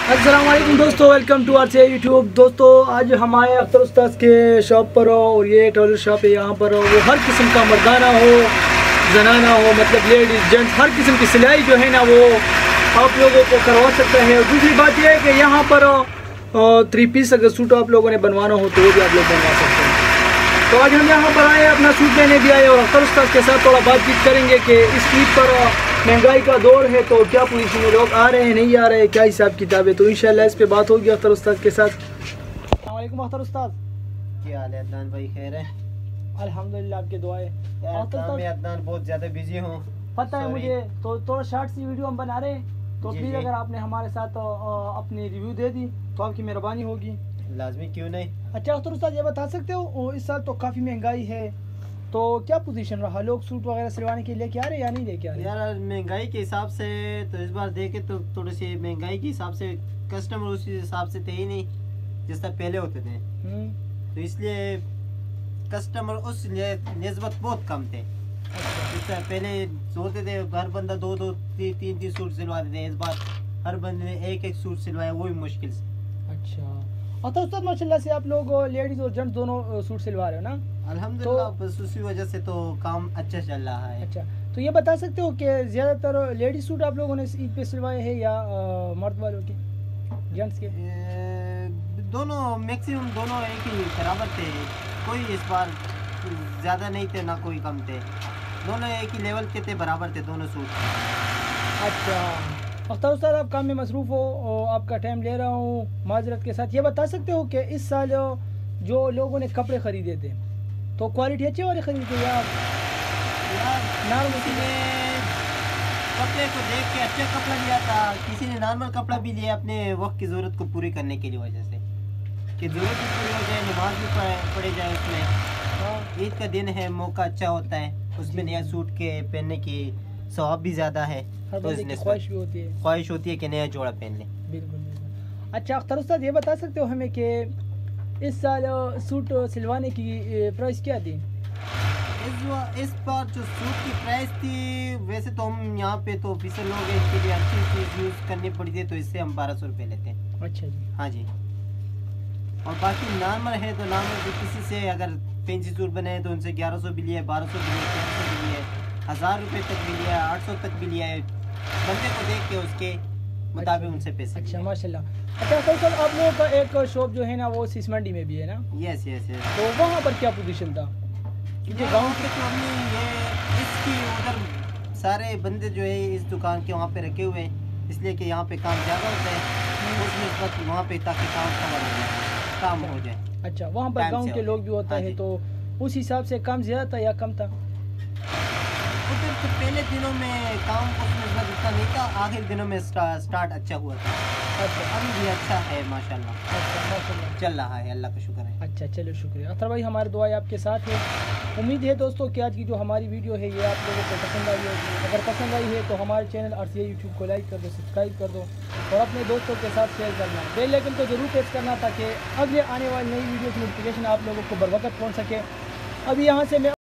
अस्सलाम वालेकुम दोस्तों, welcome to our channel YouTube. दोस्तों आज हमारे अख्तर उस्ताद के शॉप पर हो और ये टेलर शॉप है। यहाँ पर हो वो हर किस्म का मर्दाना हो जनाना हो, मतलब लेडीज़ जेंट्स हर किस्म की सिलाई जो है ना वो आप लोगों को करवा सकता है। और दूसरी बात यह है कि यहाँ पर 3 पीस अगर सूट आप लोगों ने बनवाना हो तो वो भी आप लोग बनवा सकते हैं। तो आज हम यहाँ पर आए, अपना सूट लेने भी आए और अख्तर उस्ताद के साथ थोड़ा बातचीत करेंगे कि इस ईद पर महंगाई का दौर है तो क्या पोजीशन में लोग आ रहे हैं नहीं आ रहे हैं, क्या हिसाब किताब है। तो इंशाल्लाह इस पे बात होगी अख्तर उस्ताद के साथ। अस्सलाम वालेकुम अख्तर उस्ताद, क्या हाल है अदनान भाई? खैर है अल्हम्दुलिल्लाह, आपके दुआएं। मैं अदनान बहुत ज़्यादा बिजी हूँ, पता है मुझे, तो थोड़ा शॉर्ट सी वीडियो हम बना रहे हैं तो जी, प्लीज़ जी। अगर आपने हमारे साथ अपनी रिव्यू दे दी तो आपकी मेहरबानी होगी। लाजमी क्यों नहीं। अच्छा अख्तर उस्ताद, ये बता सकते हो इस साल तो काफ़ी महंगाई है तो क्या पोजीशन रहा, लोग सूट वगैरह सिलवाने के लिए लेके आ रहे या नहीं लेके आ रहे? यार महंगाई के हिसाब से तो इस बार देखे तो थोड़ी सी महंगाई के हिसाब से कस्टमर उस हिसाब से थे ही नहीं जिस तरह पहले होते थे, तो इसलिए कस्टमर उस निस्बत बहुत कम थे। जिस तरह पहले होते थे हर बंदा 2-2 3-3 सूट सिलवाते थे, इस बार हर बंदे ने एक सूट सिलवाया, वो भी मुश्किल से। अच्छा तो उस्ताद माशाल्लाह से आप लोग लेडीज और जेंट्स दोनों सूट सिलवा रहे हो ना? अल्हम्दुलिल्लाह, बस उसी वजह से तो काम अच्छा चल रहा है। अच्छा तो ये बता सकते हो कि ज़्यादातर लेडीज सूट आप लोगों ने ईद पे सिलवाए हैं या मर्द वालों के, जेंट्स के? दोनों मैक्सिमम दोनों एक ही बराबर थे, कोई इस बार ज़्यादा नहीं थे ना कोई कम थे, दोनों एक ही लेवल के थे, बराबर थे दोनों सूट। अच्छा अख्तर उस्ताद, आप काम में मसरूफ़ हो और आपका टाइम ले रहा हूँ माजरत के साथ। ये बता सकते हो कि इस साल जो लोगों ने कपड़े ख़रीदे थे तो क्वालिटी अच्छे वाले ख़रीदे थे या नॉर्मल? किसी ने कपड़े को देख के अच्छा कपड़ा लिया था, किसी ने नॉर्मल कपड़ा भी लिया अपने वक्त की ज़रूरत को पूरी करने की वजह से, कि ज़रूरत भी पूरी हो जाए, नमाज भी पढ़े जाए उसमें। ईद का दिन है, मौका अच्छा होता है, उसमें नया सूट के पहनने की सवाब भी ज़्यादा है, तो इसमें ख्वाहिश भी होती है, ख्वाहिश होती है कि नया जोड़ा पहन लें। बिल्कुल बिल्कुल। अच्छा अख्तर उस्ताद, ये बता सकते हो हमें कि इस साल सूट सिलवाने की प्राइस क्या थी? इस बार जो सूट की प्राइस थी, वैसे तो हम यहाँ पे तो ऑफिसर लोग हैं, इसके लिए अच्छी चीज़ यूज़ करनी पड़ी थी, तो इससे हम 1200 रुपये लेते हैं। अच्छा जी, हाँ जी। और बाकी नॉर्मल है तो नॉर्मल भी किसी से अगर फैंसी सूट बने तो उनसे 1100 भी लिया है, 1200 भी लिया है, 1300 भी लिया है, 1000 रुपये तक भी लिया है, 800 तक भी लिया है, बंदे को देख के उसके मुताबिक उनसे पैसे। अच्छा माशाल्लाह। अच्छा अख्तर उस्ताद, आप लोगों का एक शॉप जो है ना वो सीस मंडी में भी है ना? Yes yes yes. तो वहाँ पर क्या पोजीशन था? क्योंकि गाँव के तो हमने ये इसकी उधर सारे बंदे जो है इस दुकान के वहाँ पे रखे हुए हैं, इसलिए कि यहाँ पे काम ज़्यादा होता है, उसमें इस वक्त वहाँ पे ताकि काम हो जाए। अच्छा वहाँ पर गांव के लोग भी होता है तो उस हिसाब से काम ज़्यादा था या कम था? उधर तो पहले दिनों में काम उसमें इतना नहीं था, आखिर दिनों में स्टार्ट अच्छा हुआ था। अच्छा अभी भी अच्छा है माशाल्लाह। अच्छा माशाल्लाह, चल रहा है, अल्लाह का शुक्र है। अच्छा चलो शुक्रिया अख्तर भाई, हमारे दुआएं आपके साथ है। उम्मीद है दोस्तों कि आज की जो हमारी वीडियो है ये आप लोगों को पसंद आई होगी। अगर पसंद आई है तो हमारे चैनल RCA यूट्यूब को लाइक कर दो, सब्सक्राइब कर दो और अपने दोस्तों के साथ शेयर करना, बेल आइकन को जरूर प्रेस करना ताकि अगले आने वाली नई वीडियो की नोटिफिकेशन आप लोगों को बर वक्त पहुँच सके। अभी यहाँ से मैं